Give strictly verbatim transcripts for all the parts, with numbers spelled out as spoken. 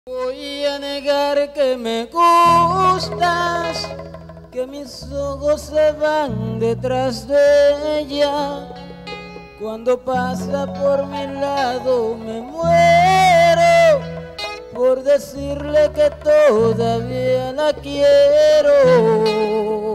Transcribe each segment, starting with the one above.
Voy a negar que me gustas, que mis ojos se van detrás de ella. Cuando pasa por mi lado me muero por decirle que todavía la quiero.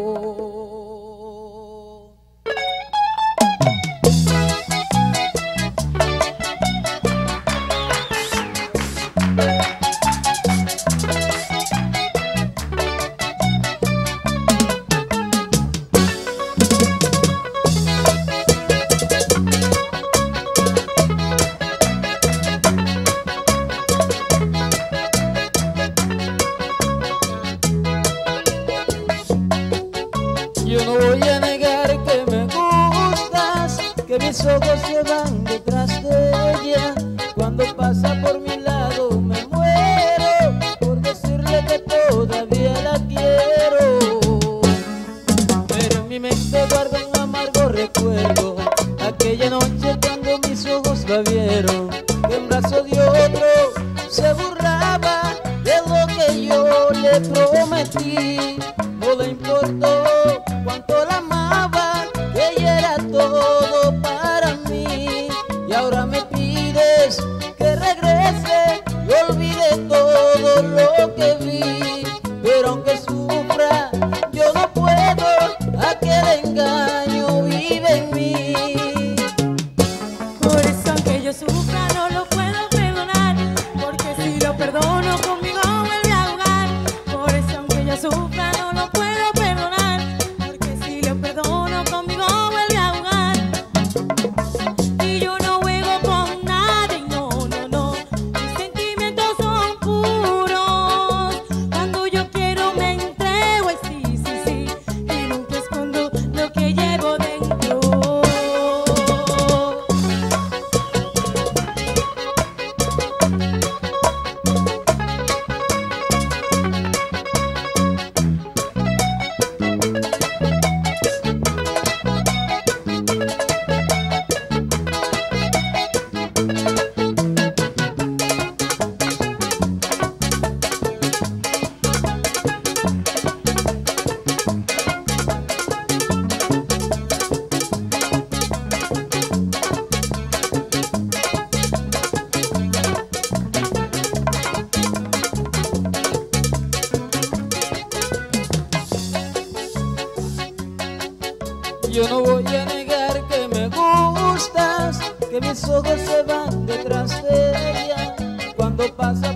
Yo no voy a negar que me gustas, que mis ojos se van detrás de ella. Cuando pasa por mi lado me muero por decirle que todavía la quiero. Pero en mi mente guardo un amargo recuerdo, aquella noche cuando mis ojos la vieron, que en brazo de otro se burlaba de lo que yo le prometí. No le importó cuánto la amaba, que ella era todo para mí. Y ahora me pides que regrese y olvide todo lo que vi. Pero aunque sufra, yo no puedo, aquel engaño vive en mí. Por eso aunque yo sufra no lo puedo perdonar, porque si lo perdono conmigo vuelve a jugar. Por eso aunque yo sufra no lo puedo perdonar, porque si lo perdono conmigo vuelve a jugar. Y yo no juego con nadie, no, no, no. Mis sentimientos son puros. Cuando yo quiero me entrego, y sí, sí, sí. Y nunca escondo lo que llevo dentro. Yo no voy a negar que me gustas, que mis ojos se van detrás de ella. Cuando pasa